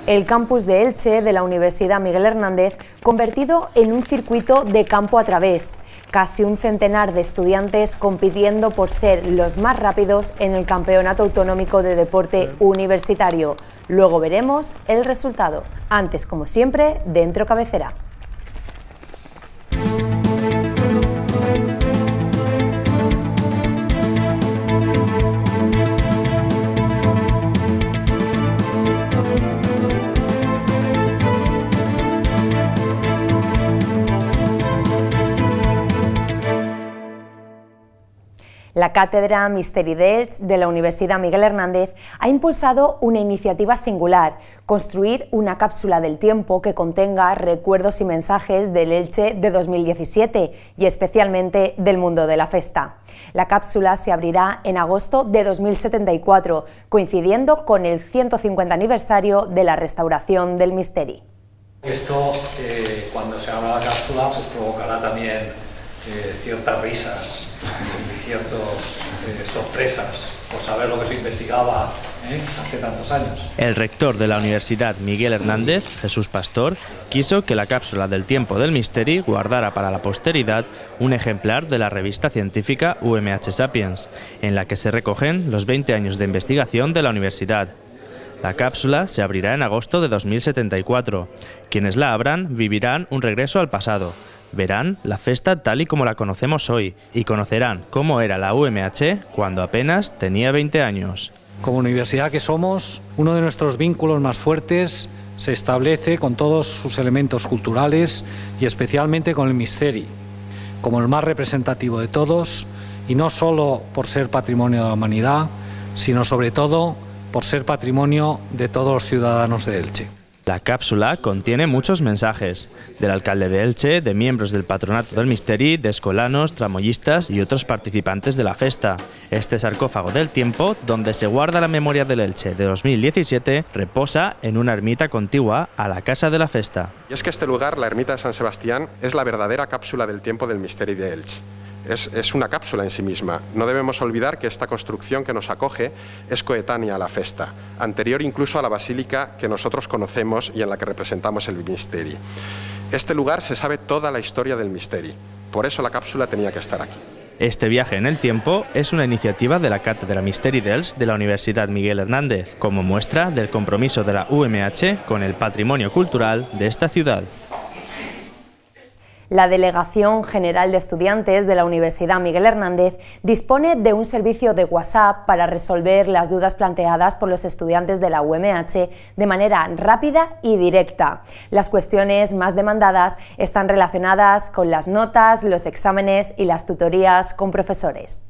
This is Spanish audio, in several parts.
El campus de Elche de la Universidad Miguel Hernández convertido en un circuito de campo a través. Casi un centenar de estudiantes compitiendo por ser los más rápidos en el Campeonato Autonómico de Deporte Universitario. Luego veremos el resultado. Antes, como siempre, dentro cabecera. La Cátedra Misteri d'Elx de la Universidad Miguel Hernández ha impulsado una iniciativa singular: construir una cápsula del tiempo que contenga recuerdos y mensajes del Elche de 2017 y especialmente del mundo de la festa. La cápsula se abrirá en agosto de 2074, coincidiendo con el 150 aniversario de la restauración del Misteri. Esto, cuando se abra la cápsula, pues provocará también ciertas risas y ciertas sorpresas por saber lo que se investigaba hace tantos años. El rector de la Universidad Miguel Hernández, Jesús Pastor, quiso que la cápsula del tiempo del Misteri guardara para la posteridad un ejemplar de la revista científica UMH Sapiens, en la que se recogen los 20 años de investigación de la universidad. La cápsula se abrirá en agosto de 2074. Quienes la abran vivirán un regreso al pasado. Verán la festa tal y como la conocemos hoy y conocerán cómo era la UMH cuando apenas tenía 20 años. Como universidad que somos, uno de nuestros vínculos más fuertes se establece con todos sus elementos culturales y especialmente con el Misteri, como el más representativo de todos, y no solo por ser patrimonio de la humanidad, sino sobre todo por ser patrimonio de todos los ciudadanos de Elche. La cápsula contiene muchos mensajes, del alcalde de Elche, de miembros del patronato del Misteri, de escolanos, tramoyistas y otros participantes de la festa. Este sarcófago del tiempo, donde se guarda la memoria del Elche de 2017, reposa en una ermita contigua a la casa de la festa. Y es que este lugar, la ermita de San Sebastián, es la verdadera cápsula del tiempo del Misteri de Elche. Es una cápsula en sí misma. No debemos olvidar que esta construcción que nos acoge es coetánea a la festa, anterior incluso a la basílica que nosotros conocemos y en la que representamos el Misteri. Este lugar se sabe toda la historia del Misteri, por eso la cápsula tenía que estar aquí. Este viaje en el tiempo es una iniciativa de la Cátedra Misteri d'Elx de la Universidad Miguel Hernández, como muestra del compromiso de la UMH con el patrimonio cultural de esta ciudad. La Delegación General de Estudiantes de la Universidad Miguel Hernández dispone de un servicio de WhatsApp para resolver las dudas planteadas por los estudiantes de la UMH de manera rápida y directa. Las cuestiones más demandadas están relacionadas con las notas, los exámenes y las tutorías con profesores.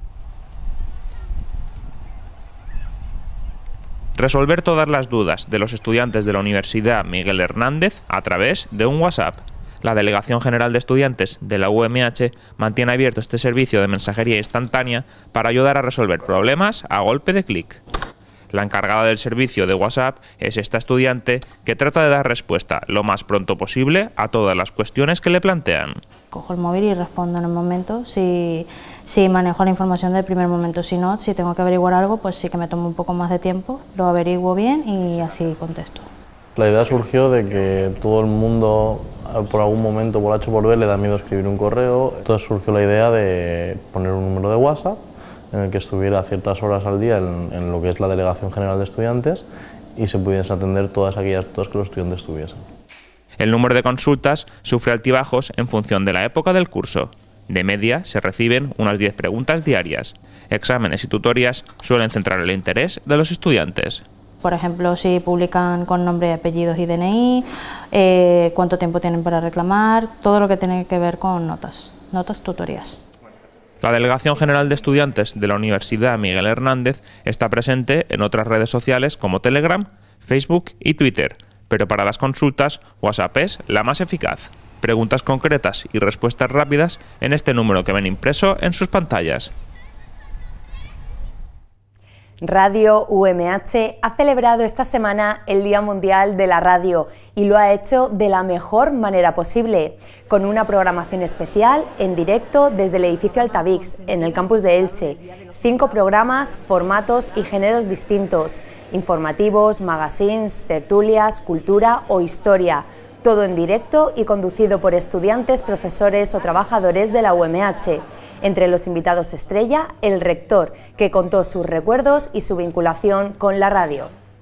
Resolver todas las dudas de los estudiantes de la Universidad Miguel Hernández a través de un WhatsApp. La Delegación General de Estudiantes de la UMH mantiene abierto este servicio de mensajería instantánea para ayudar a resolver problemas a golpe de clic. La encargada del servicio de WhatsApp es esta estudiante que trata de dar respuesta lo más pronto posible a todas las cuestiones que le plantean. Cojo el móvil y respondo en el momento, si manejo la información del primer momento, si no, si tengo que averiguar algo, pues sí que me tomo un poco más de tiempo, lo averiguo bien y así contesto. La idea surgió de que todo el mundo, por algún momento, por H o por B, le da miedo escribir un correo. Entonces surgió la idea de poner un número de WhatsApp en el que estuviera ciertas horas al día en lo que es la Delegación General de Estudiantes y se pudiesen atender todas aquellas dudas que los estudiantes tuviesen. El número de consultas sufre altibajos en función de la época del curso. De media se reciben unas 10 preguntas diarias. Exámenes y tutorías suelen centrar el interés de los estudiantes. Por ejemplo, si publican con nombre, apellidos y DNI, cuánto tiempo tienen para reclamar, todo lo que tiene que ver con notas, tutorías. La Delegación General de Estudiantes de la Universidad Miguel Hernández está presente en otras redes sociales como Telegram, Facebook y Twitter, pero para las consultas WhatsApp es la más eficaz. Preguntas concretas y respuestas rápidas en este número que ven impreso en sus pantallas. Radio UMH ha celebrado esta semana el Día Mundial de la Radio y lo ha hecho de la mejor manera posible, con una programación especial en directo desde el edificio Altavix, en el campus de Elche. 5 programas, formatos y géneros distintos: informativos, magazines, tertulias, cultura o historia. Todo en directo y conducido por estudiantes, profesores o trabajadores de la UMH. Entre los invitados estrella, el rector, que contó sus recuerdos y su vinculación con la radio.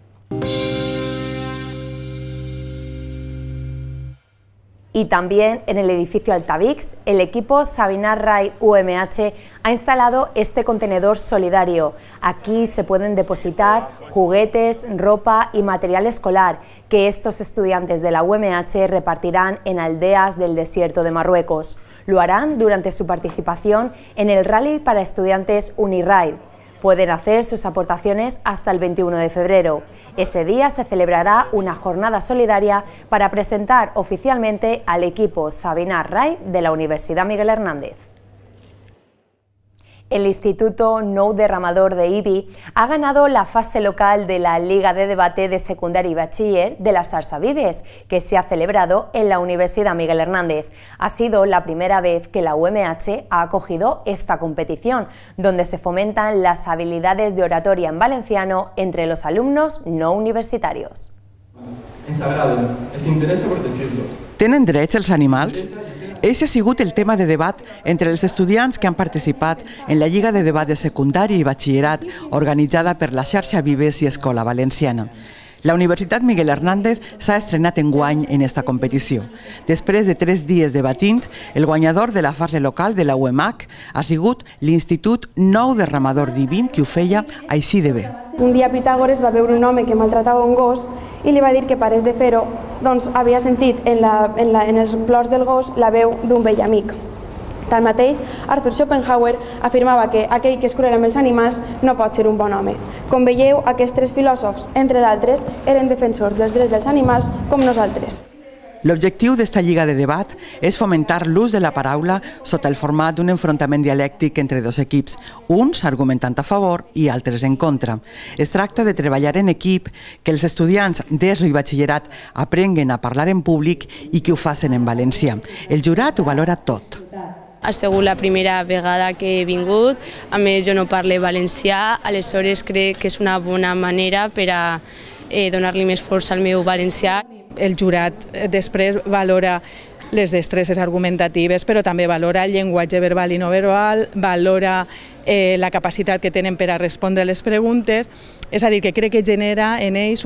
Y también en el edificio Altavix, el equipo Sabinar Ray UMH ha instalado este contenedor solidario. Aquí se pueden depositar juguetes, ropa y material escolar que estos estudiantes de la UMH repartirán en aldeas del desierto de Marruecos. Lo harán durante su participación en el Rally para Estudiantes Uniride. Pueden hacer sus aportaciones hasta el 21 de febrero. Ese día se celebrará una jornada solidaria para presentar oficialmente al equipo Sabinar Ray de la Universidad Miguel Hernández. El Instituto Nou Derramador de Ibi ha ganado la fase local de la Liga de Debate de Secundaria y Bachiller de la Xarxa Vives, que se ha celebrado en la Universidad Miguel Hernández. Ha sido la primera vez que la UMH ha acogido esta competición, donde se fomentan las habilidades de oratoria en valenciano entre los alumnos no universitarios. Ens agraden, els interessa protegir-los. Tenen drets els animals? Ese ha sigut el tema de debat entre els estudiants que han participat en la Lliga de Debat de Secundària i Batxillerat organitzada per la Xarxa Vives i Escola Valenciana. La Universitat Miguel Hernández s'ha estrenat enguany en esta competició. Després de 3 dies debatint, el guanyador de la fase local de la UMH ha sigut l'Institut Nou Derramador d'Ibi, que ho feia així de bé. Un dia Pitàgores va veure un home que maltratava un gos i li va dir que parés de fer-ho, doncs havia sentit en els plors del gos la veu d'un vell amic. Tanmateix, Arthur Schopenhauer afirmava que aquell que és cruel amb els animals no pot ser un bon home. Com veieu, aquests 3 filòsofs, entre d'altres, eren defensors dels drets dels animals com nosaltres. L'objectiu d'esta lliga de debat és fomentar l'ús de la paraula sota el format d'un enfrontament dialèctic entre 2 equips, uns argumentant a favor i altres en contra. Es tracta de treballar en equip, que els estudiants d'ESO i batxillerat aprenguen a parlar en públic i que ho facin en valencià. El jurat ho valora tot. Ha sigut la primera vegada que he vingut, a més jo no parlo valencià, aleshores crec que és una bona manera per a donar-li més força al meu valencià. El jurat després valora les destreses argumentatives, però també valora el llenguatge verbal i no verbal, valora la capacitat que tenen per a respondre les preguntes, és a dir, que crec que genera en ells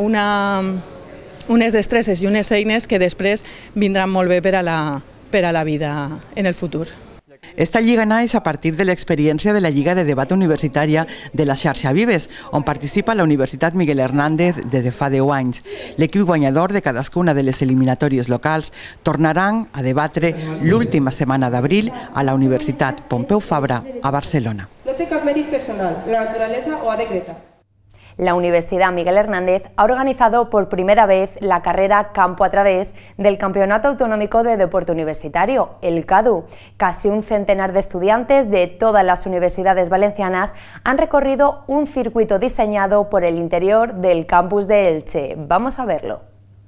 unes destreses i unes eines que després vindran molt bé per a la vida en el futur. Esta lliga naix a partir de l'experiència de la Lliga de Debat Universitària de la Xarxa Vives, on participa la Universitat Miguel Hernández des de fa 10 anys. L'equip guanyador de cadascuna de les eliminatòries locals tornaran a debatre l'última setmana d'abril a la Universitat Pompeu Fabra a Barcelona. No té cap mèrit personal, la naturalesa ho ha decretat. La Universidad Miguel Hernández ha organizado por primera vez la carrera Campo a Través del Campeonato Autonómico de Deporte Universitario, el CADU. Casi un centenar de estudiantes de todas las universidades valencianas han recorrido un circuito diseñado por el interior del campus de Elche. Vamos a verlo.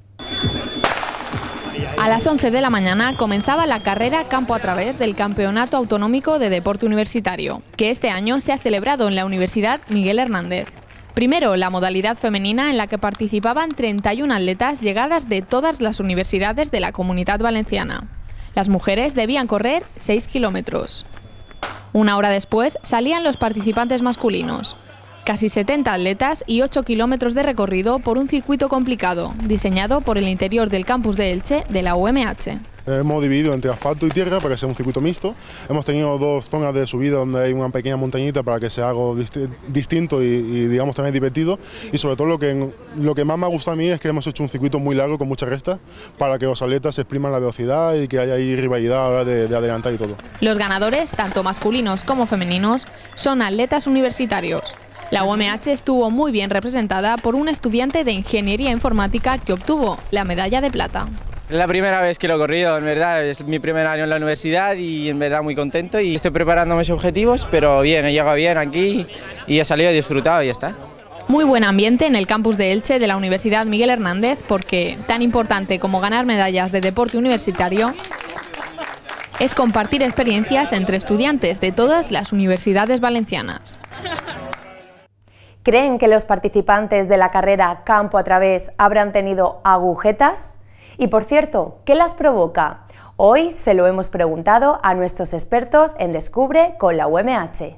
A las 11 de la mañana comenzaba la carrera Campo a Través del Campeonato Autonómico de Deporte Universitario, que este año se ha celebrado en la Universidad Miguel Hernández. Primero, la modalidad femenina en la que participaban 31 atletas llegadas de todas las universidades de la Comunitat Valenciana. Las mujeres debían correr 6 kilómetros. Una hora después salían los participantes masculinos. Casi 70 atletas y 8 kilómetros de recorrido por un circuito complicado, diseñado por el interior del campus de Elche de la UMH. Hemos dividido entre asfalto y tierra para que sea un circuito mixto. Hemos tenido 2 zonas de subida donde hay una pequeña montañita para que sea algo distinto y digamos también divertido. Y sobre todo lo que más me ha gustado a mí es que hemos hecho un circuito muy largo con muchas restas para que los atletas expriman la velocidad y que haya ahí rivalidad a la hora de adelantar y todo. Los ganadores, tanto masculinos como femeninos, son atletas universitarios. La UMH estuvo muy bien representada por un estudiante de Ingeniería Informática que obtuvo la medalla de plata. Es la primera vez que lo he corrido, en verdad, es mi primer año en la universidad y en verdad muy contento y estoy preparando mis objetivos, pero bien, he llegado bien aquí y he salido, he disfrutado y ya está. Muy buen ambiente en el campus de Elche de la Universidad Miguel Hernández porque, tan importante como ganar medallas de deporte universitario, es compartir experiencias entre estudiantes de todas las universidades valencianas. ¿Creen que los participantes de la carrera Campo a Través habrán tenido agujetas? Y por cierto, ¿qué las provoca? Hoy se lo hemos preguntado a nuestros expertos en Descubre con la UMH.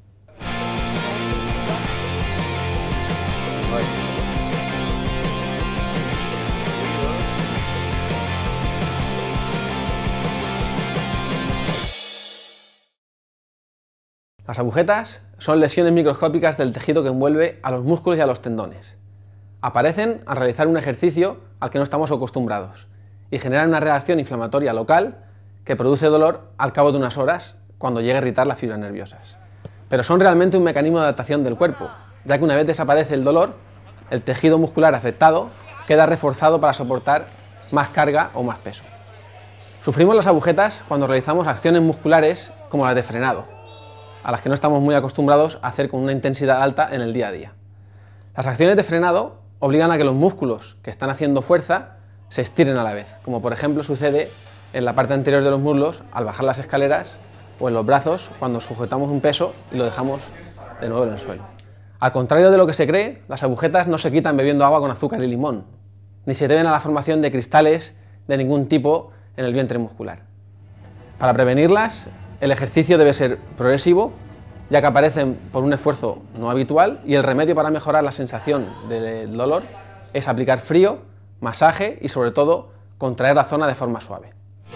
Las agujetas son lesiones microscópicas del tejido que envuelve a los músculos y a los tendones. Aparecen al realizar un ejercicio al que no estamos acostumbrados y generan una reacción inflamatoria local que produce dolor al cabo de unas horas cuando llega a irritar las fibras nerviosas. Pero son realmente un mecanismo de adaptación del cuerpo, ya que una vez desaparece el dolor, el tejido muscular afectado queda reforzado para soportar más carga o más peso. Sufrimos las agujetas cuando realizamos acciones musculares como las de frenado, a las que no estamos muy acostumbrados a hacer con una intensidad alta en el día a día. Las acciones de frenado obligan a que los músculos que están haciendo fuerza se estiren a la vez, como por ejemplo sucede en la parte anterior de los muslos al bajar las escaleras o en los brazos cuando sujetamos un peso y lo dejamos de nuevo en el suelo. Al contrario de lo que se cree, las agujetas no se quitan bebiendo agua con azúcar y limón, ni se deben a la formación de cristales de ningún tipo en el vientre muscular. Para prevenirlas, el ejercicio debe ser progresivo, ya que aparecen por un esfuerzo no habitual, y el remedio para mejorar la sensación del dolor es aplicar frío, masaje y sobre todo contraer la zona de forma suave.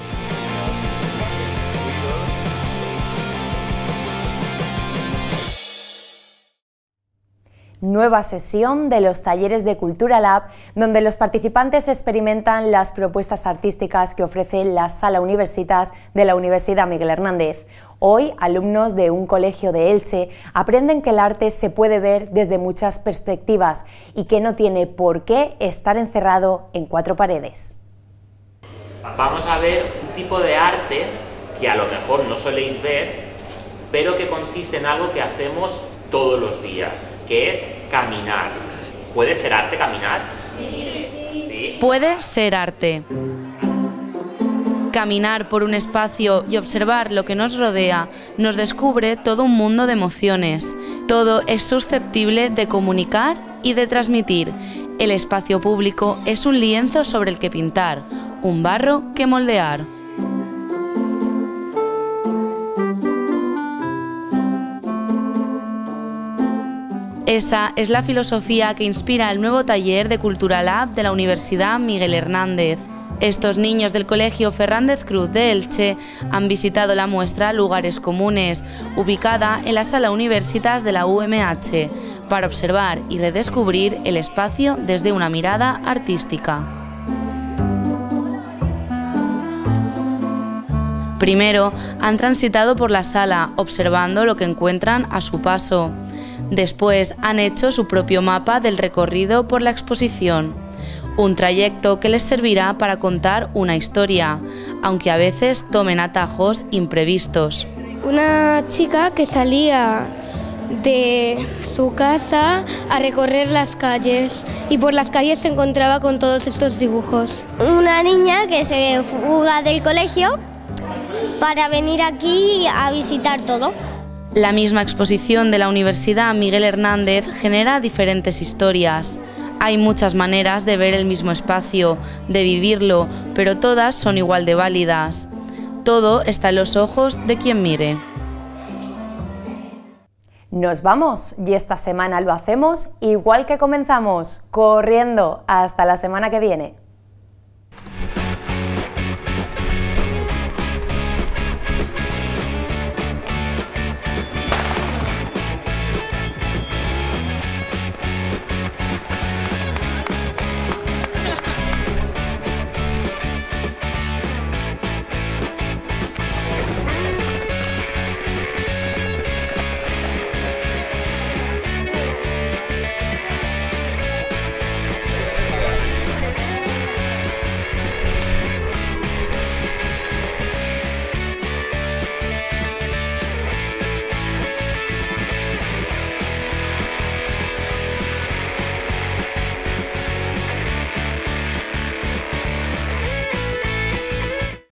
Nueva sesión de los talleres de Cultura Lab, donde los participantes experimentan las propuestas artísticas que ofrece la Sala Universitas de la Universidad Miguel Hernández. Hoy, alumnos de un colegio de Elche aprenden que el arte se puede ver desde muchas perspectivas y que no tiene por qué estar encerrado en cuatro paredes. Vamos a ver un tipo de arte que a lo mejor no soléis ver, pero que consiste en algo que hacemos todos los días, que es caminar. ¿Puede ser arte caminar? Sí. Puede ser arte. Caminar por un espacio y observar lo que nos rodea nos descubre todo un mundo de emociones. Todo es susceptible de comunicar y de transmitir. El espacio público es un lienzo sobre el que pintar, un barro que moldear. Esa es la filosofía que inspira el nuevo taller de Cultura Lab de la Universidad Miguel Hernández. Estos niños del Colegio Fernández Cruz de Elche han visitado la muestra Lugares Comunes, ubicada en la Sala Universitas de la UMH, para observar y redescubrir el espacio desde una mirada artística. Primero, han transitado por la sala, observando lo que encuentran a su paso. Después han hecho su propio mapa del recorrido por la exposición, un trayecto que les servirá para contar una historia, aunque a veces tomen atajos imprevistos. Una chica que salía de su casa a recorrer las calles y por las calles se encontraba con todos estos dibujos. Una niña que se fuga del colegio para venir aquí a visitar todo. La misma exposición de la Universidad Miguel Hernández genera diferentes historias. Hay muchas maneras de ver el mismo espacio, de vivirlo, pero todas son igual de válidas. Todo está en los ojos de quien mire. Nos vamos y esta semana lo hacemos igual que comenzamos, corriendo. Hasta la semana que viene.